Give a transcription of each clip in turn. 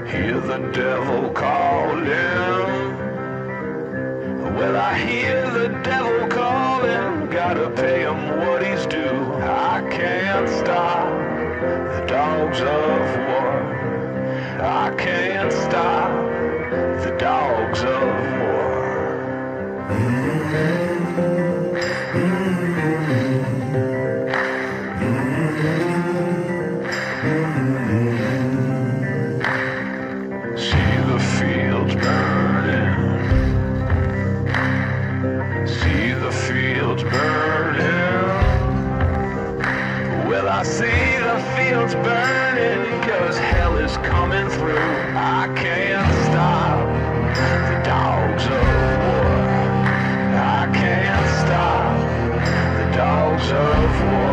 Hear the devil calling. Well, I hear the devil calling. Gotta pay him what he's due. I can't stop the dogs of war. I can't stop the dogs of war. See the fields burning. See the fields burning. Well, I see the fields burning, 'cause hell is coming through. I can't stop the dogs of war. I can't stop the dogs of war.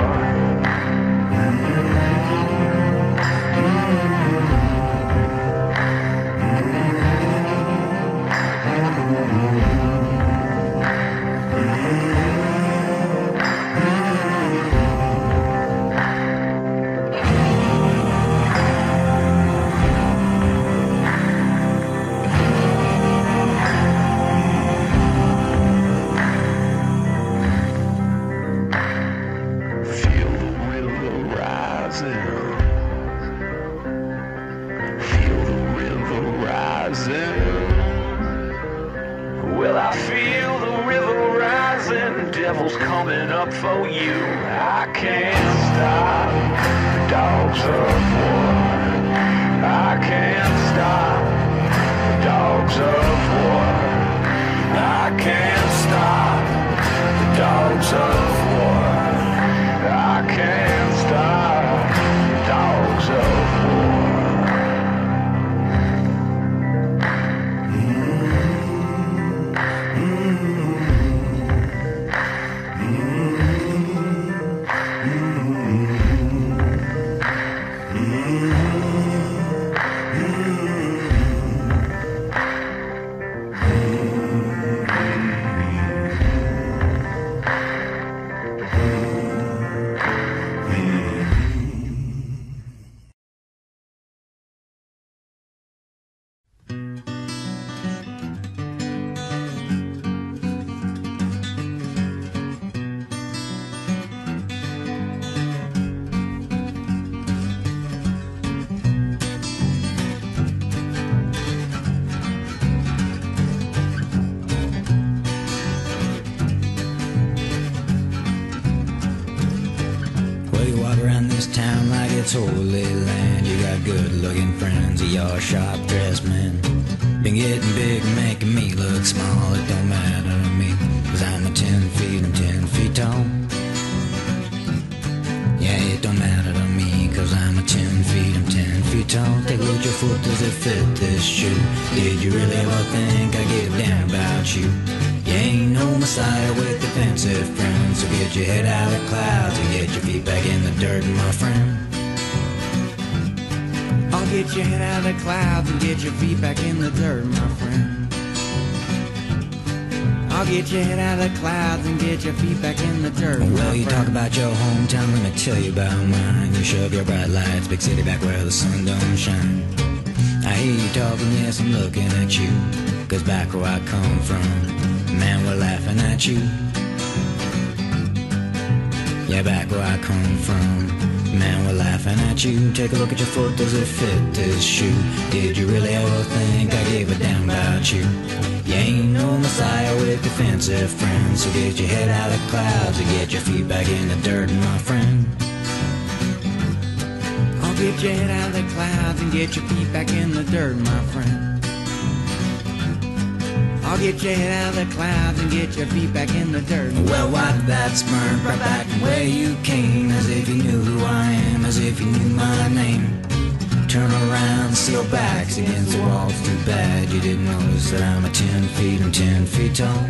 Well, I feel the river rising, devil's coming up for you. I can't stop the dogs of war. I can't stop the dogs of war. I can't stop the dogs of war. I can't stop the dogs of war. It's holy land. You got good-looking friends, you're sharp-dressed men. Been getting big, making me look small. It don't matter to me, 'cause I'm 10 feet tall. Yeah, it don't matter to me, 'cause I'm 10 feet tall. Take a look at your foot, does it fit this shoe? Did you really ever think I give a damn about you? You ain't no messiah with defensive friends, so get your head out of the clouds and get your feet back in the dirt, my friend. I'll get your head out of the clouds and get your feet back in the dirt, my friend. I'll get your head out of the clouds and get your feet back in the dirt. Well, you talk about your hometown, let me tell you about mine. You shove your bright lights, big city back where the sun don't shine. I hear you talking, yes, I'm looking at you, 'cause back where I come from, man, we're laughing at you. Yeah, back where I come from, man, we're laughing at you. Take a look at your foot, does it fit this shoe? Did you really ever think I gave a damn about you? You ain't no messiah with defensive friends, so get your head out of the clouds and get your feet back in the dirt, my friend. I'll get your head out of the clouds and get your feet back in the dirt, my friend. I'll get your head out of the clouds and get your feet back in the dirt. Well, wipe that smirk right back from where you came, as if you knew who I am, as if you knew my name. Turn around, still backs against the walls. Too bad you didn't notice that I'm 10 feet tall.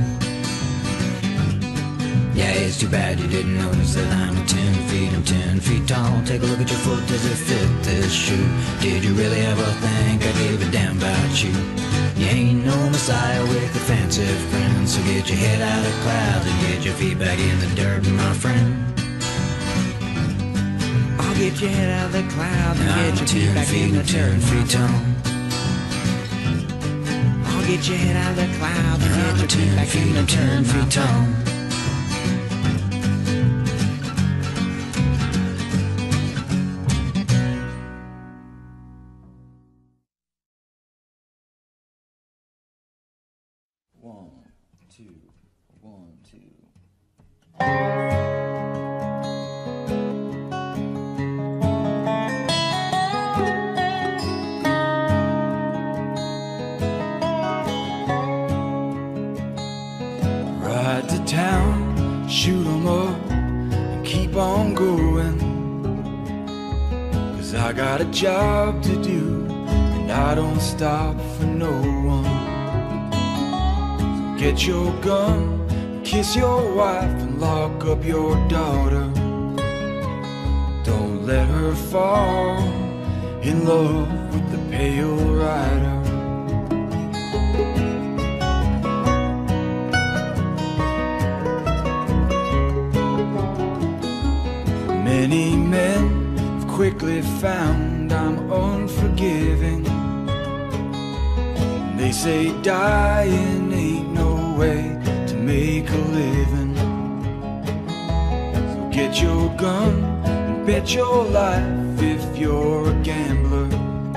Yeah, it's too bad you didn't notice that I'm 10 feet tall. Take a look at your foot, does it fit this shoe? Did you really ever think I gave a damn about you? You ain't no messiah with defensive friends, so get your head out of the clouds and get your feet back in the dirt, my friend. I'll get your head out of the clouds and get your feet back in the dirt, 10 feet tall. get your head out of the clouds and get your feet back in the turn feet on. Ride to town, shoot 'em up, and keep on going. 'Cause I got a job to do, and I don't stop for no one. So get your gun, kiss your wife, and lock up your daughter. Don't let her fall in love with the pale rider. Many men have quickly found I'm unforgiving. They say dying ain't no way to make a living. So get your gun and bet your life if you're a gambler.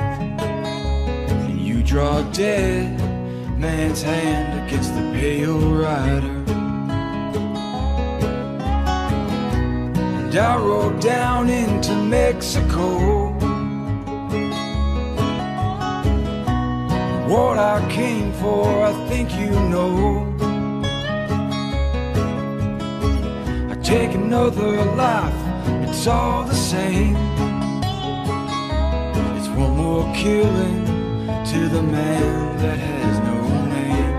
And you draw dead man's hand against the pale rider. I rode down into Mexico. What I came for, I think you know. I take another life, it's all the same. It's one more killing to the man that has no name.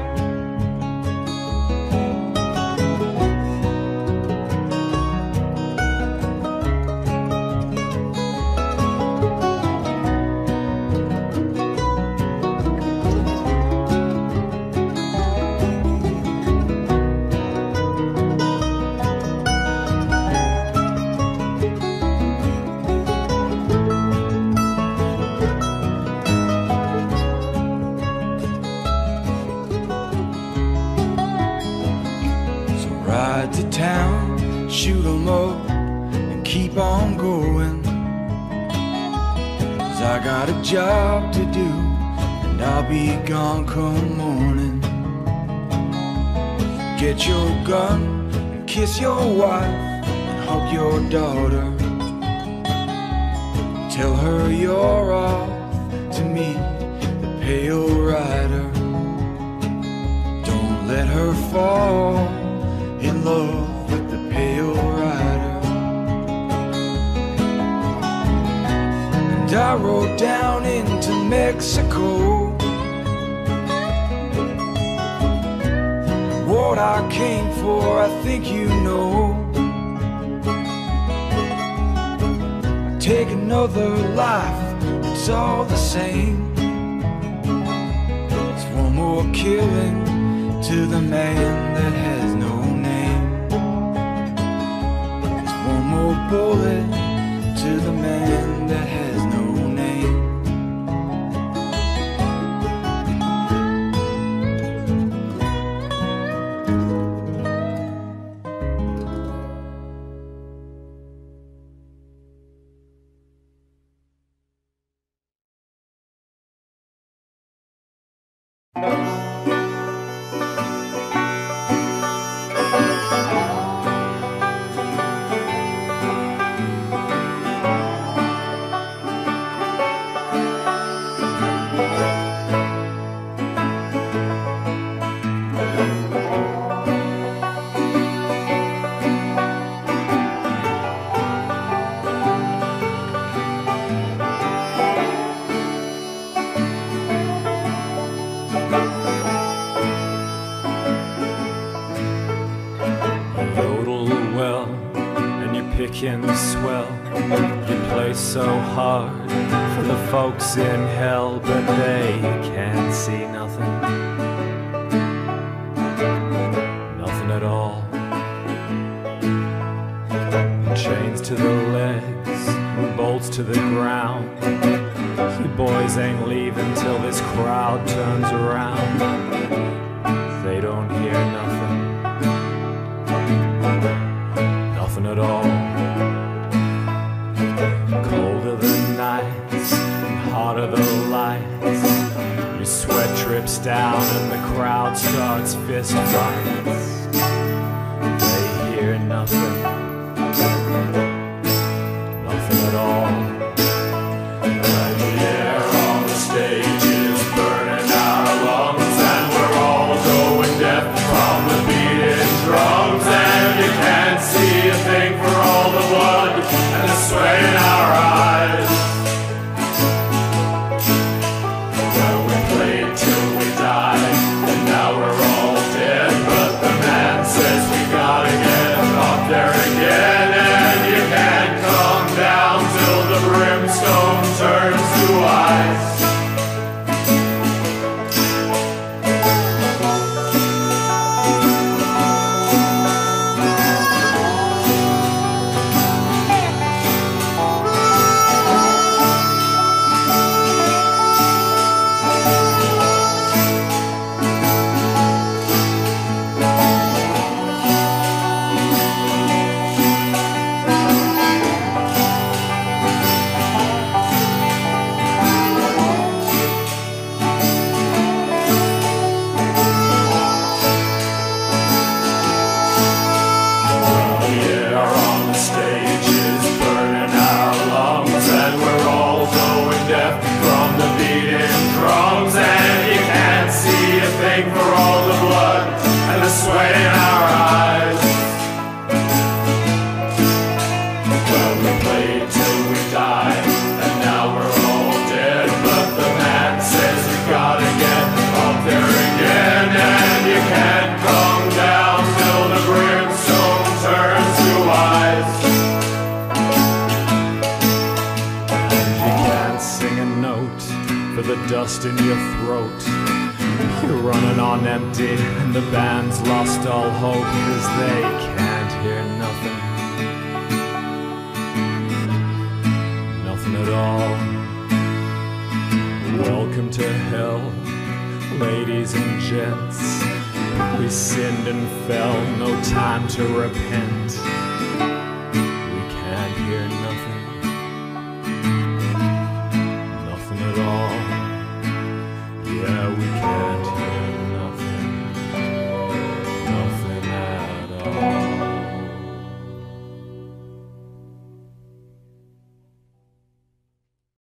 Ride to town, shoot 'em up, and keep on going. 'Cause I got a job to do, and I'll be gone come morning. Get your gun, and kiss your wife, and hug your daughter. Tell her you're off to meet the pale rider. Don't let her fall in love with the pale rider. And I rode down into Mexico. What I came for, I think you know. I take another life, it's all the same. It's one more killing to the man that has no name. It's one more bullet to the man that has no name. Picking swell, you play so hard for the folks in hell, but they can't see nothing, nothing at all. Chains to the legs, bolts to the ground, you boys ain't leaving leave until this crowd turns around. They don't hear nothing, nothing at all. Colder the nights and hotter the lights. Your sweat drips down and the crowd starts fist fights. They hear nothing, nothing at all. And the air on the stage is burning our lungs, and we're all going deaf from the beating drums. And you can't see a thing for all the blood and the sweat in our eyes. Well, we played till we died, and now we're all dead. But the man says we gotta get up there again, and you can't come down till the brimstone turns to ice. For all the blood and the sweat in our eyes. Well, we played till we died, and now we're all dead. But the man says we gotta get up there again, and you can't come down till the brimstone turns to ice. And you can't sing a note for the dust in your throat. You're running on empty, and the band's lost all hope, 'cause they can't hear nothing, nothing at all. Welcome to hell, ladies and gents. We sinned and fell, no time to repent. We can't hear nothing, nothing at all. Yeah, we can't.